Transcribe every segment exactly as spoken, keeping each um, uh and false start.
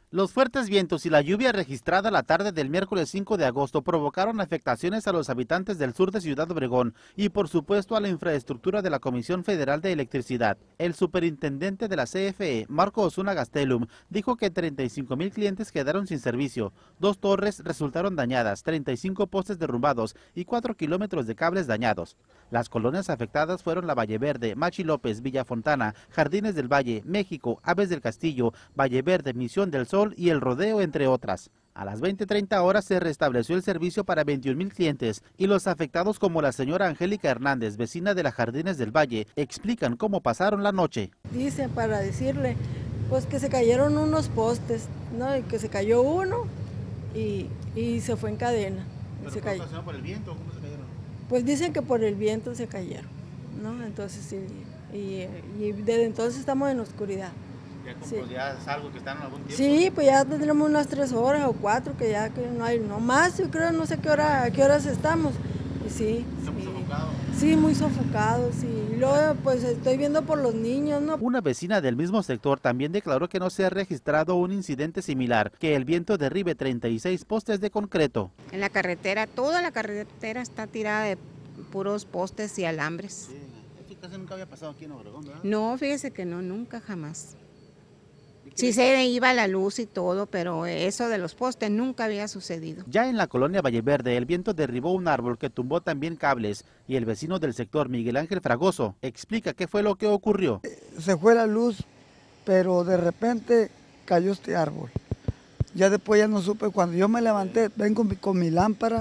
Los fuertes vientos y la lluvia registrada la tarde del miércoles cinco de agosto provocaron afectaciones a los habitantes del sur de Ciudad Obregón y por supuesto a la infraestructura de la Comisión Federal de Electricidad. El superintendente de la C F E, Marco Osuna Gastelum, dijo que treinta y cinco mil clientes quedaron sin servicio, dos torres resultaron dañadas, treinta y cinco postes derrumbados y cuatro kilómetros de cables dañados. Las colonias afectadas fueron la Valle Verde, Machi López, Villa Fontana, Jardines del Valle, México, Aves del Castillo, Valle Verde, Misión del Sol y El Rodeo, entre otras. A las veinte treinta horas se restableció el servicio para veintiún mil clientes y los afectados, como la señora Angélica Hernández, vecina de las Jardines del Valle, explican cómo pasaron la noche. Dice para decirle pues que se cayeron unos postes, ¿no? Y que se cayó uno y, y se fue en cadena. ¿Pero se cayó por el viento? ¿Cómo se cayeron? Pues dicen que por el viento se cayeron, ¿no? Entonces sí, y, y desde entonces estamos en oscuridad. ¿Ya, como, sí. pues ya es algo que están en algún tiempo? Sí, pues ya tendremos unas tres horas o cuatro que ya que no hay, no más, yo creo, no sé qué hora, a qué horas estamos. Y sí, ¿Está muy sí. sofocado? Sí, muy sofocado, sí. Y luego pues estoy viendo por los niños, ¿no? Una vecina del mismo sector también declaró que no se ha registrado un incidente similar, que el viento derribe treinta y seis postes de concreto. En la carretera, toda la carretera está tirada de puros postes y alambres. Sí, esto casi nunca había pasado aquí en Obregón, ¿verdad? No, fíjese que no, nunca jamás. Sí se iba la luz y todo, pero eso de los postes nunca había sucedido. Ya en la colonia Valle Verde, el viento derribó un árbol que tumbó también cables y el vecino del sector, Miguel Ángel Fragoso, explica qué fue lo que ocurrió. Se fue la luz, pero de repente cayó este árbol. Ya después ya no supe, cuando yo me levanté, vengo con mi, con mi lámpara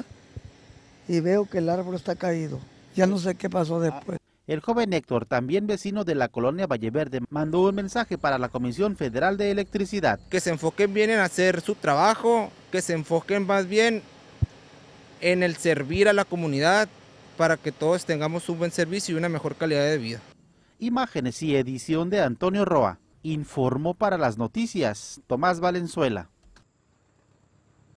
y veo que el árbol está caído. Ya no sé qué pasó después. El joven Héctor, también vecino de la colonia Valle Verde, mandó un mensaje para la Comisión Federal de Electricidad. Que se enfoquen bien en hacer su trabajo, que se enfoquen más bien en el servir a la comunidad para que todos tengamos un buen servicio y una mejor calidad de vida. Imágenes y edición de Antonio Roa. Informó para las noticias Tomás Valenzuela.